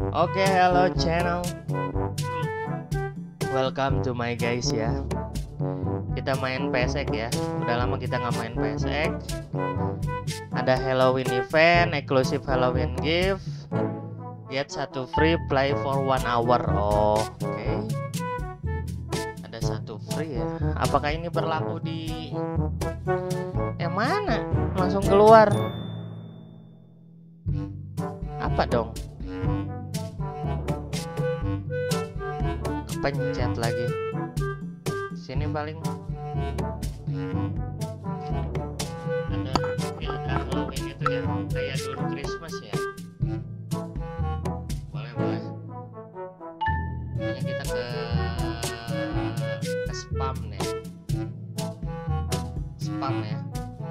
Oke, hello channel. Welcome to my guys ya. Kita main PSX ya. Udah lama kita nggak main PSX. Ada Halloween event, exclusive Halloween gift. Get satu free, play for 1 hour. Oh, oke. Ada satu free ya. Apakah ini berlaku di yang mana? Langsung keluar. Apa dong? Kepencet lagi. Sini paling ada ya, ada Halloween itu ya, kayak dulu Christmas ya. Boleh. Ini kita ke spam nih. Spam ya.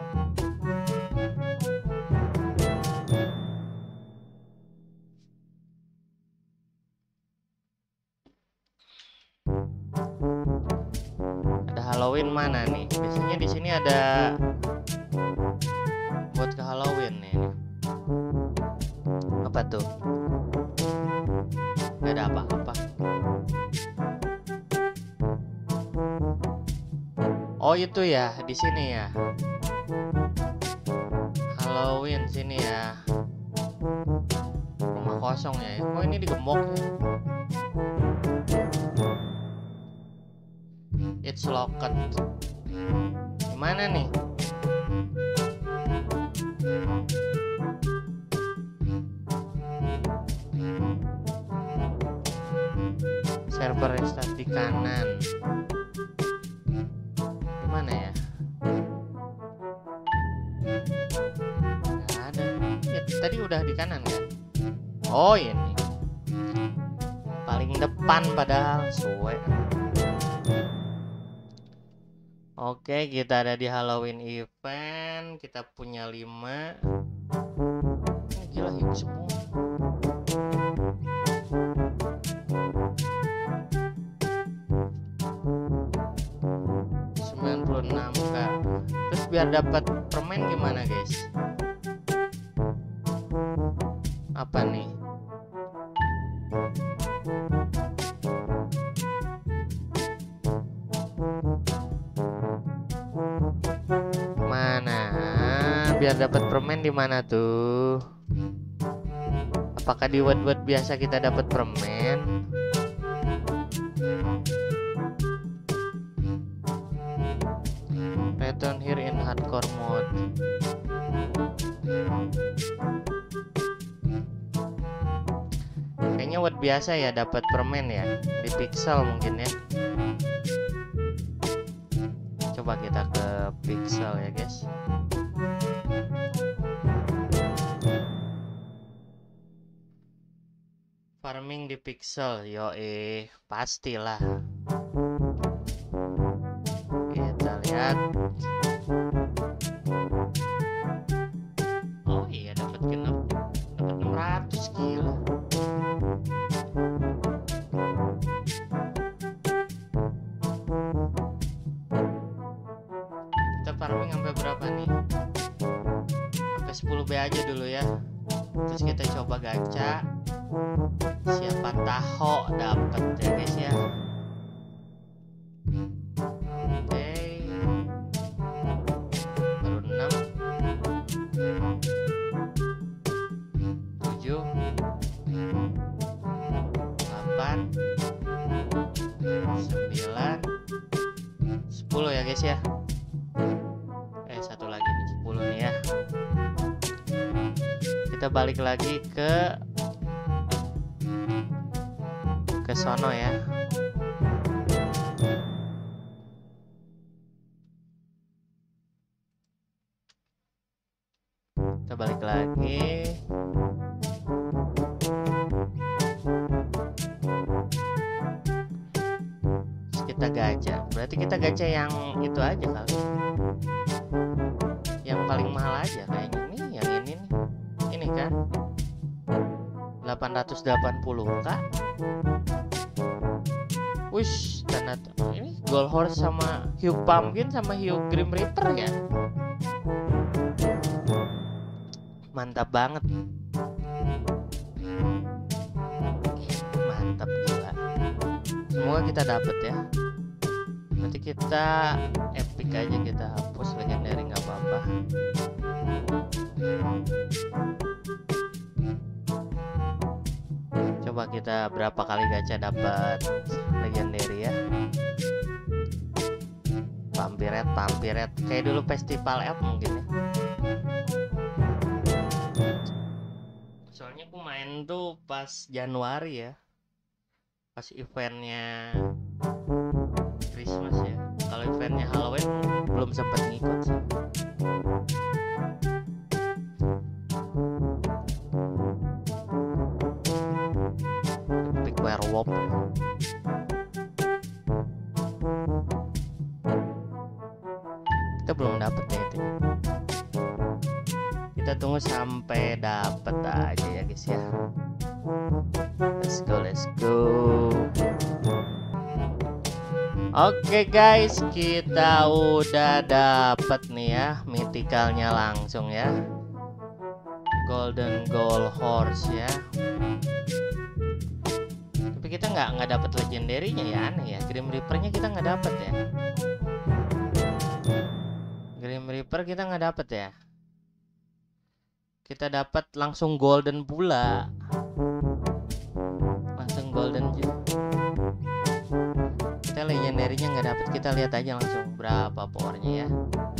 Halloween mana nih? Biasanya di sini ada buat ke Halloween nih. Apa tuh? Gak ada apa-apa. Oh itu ya, di sini ya. Halloween sini ya. Rumah kosong ya. Oh ini digembok ya. It's locked. Gimana nih? Server restart di kanan. Gimana ya? Gak ada. Ya, tadi udah di kanan kan? Oh ini. Paling depan padahal suwe. Oke, kita ada di Halloween event. Kita punya 5. Ini gila hidup semua. $96k. Terus biar dapat permen gimana, guys? Apa nih? Biar dapat permen di mana tuh? Apakah di word biasa kita dapat permen? Return here in hardcore mode. Kayaknya word biasa ya dapat permen ya. Di pixel mungkin ya. Coba kita ke pixel ya guys. Farming di pixel, pastilah. Kita lihat. Oh iya dapat genep, dapat 600 gila. Kita farming sampai berapa nih? Sampai 10B aja dulu ya. Terus kita coba gacha. Siapa tahu dapat ya guys ya. Oke. Baru 6 7 8 9 10 ya guys ya. Satu lagi nih 10 nih ya. Kita balik lagi ke sono ya. Kita balik lagi. Terus kita gacha. Berarti kita gacha yang itu aja kali. Yang paling mahal aja kayaknya nih, yang ini nih. Ini kan 880k. Wish, dan ini Gold Horse sama Hugh Pumpkin sama Hugh Grim Reaper ya. Mantap banget. Semoga kita dapet ya. Nanti kita epic aja, kita hapus legendary nggak apa-apa. Coba kita berapa kali gacha dapat legendary ya. Pampiret kayak dulu festival F mungkin ya. Soalnya aku main tuh pas Januari ya, pas eventnya Christmas ya. Kalau eventnya Halloween belum sempat ngikut sih. Epic werewolf. Kita belum dapet ya itu. Kita tunggu sampai dapet aja ya guys ya. Let's go. Oke guys, kita udah dapet nih ya mythicalnya langsung ya. Golden Gold Horse ya. Tapi kita nggak dapet legendary-nya ya, aneh ya. Grim Reaper-nya kita nggak dapet ya. Grim Reaper kita nggak dapet ya. Kita dapat langsung golden pula. Langsung golden juga. Kita legendary-nya nggak dapet. Kita lihat aja langsung berapa powernya ya.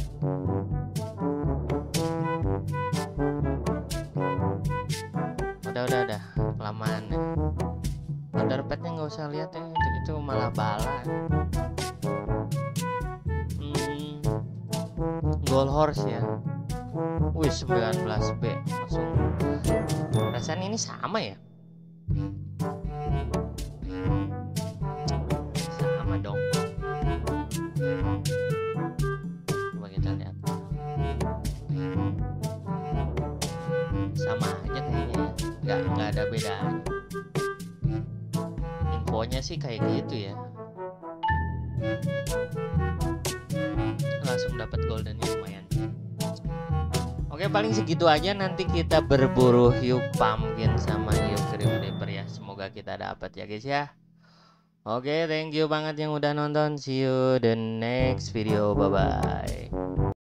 Udah kelamaan ya. Order pet-nya nggak usah lihat ya, itu malah bala. Gold Horse ya. Wih 19B langsung. Rasanya ini sama ya. Sama dong. Coba kita lihat. Sama aja kayaknya ya. Nggak ada bedanya. Infonya sih kayak gitu ya. Langsung dapat goldennya lumayan. Oke, paling segitu aja. Nanti kita berburu hiu pumpkin sama hiu Grim Reaper ya. Semoga kita dapat ya guys ya. Oke, thank you banget yang udah nonton. See you the next video. Bye bye.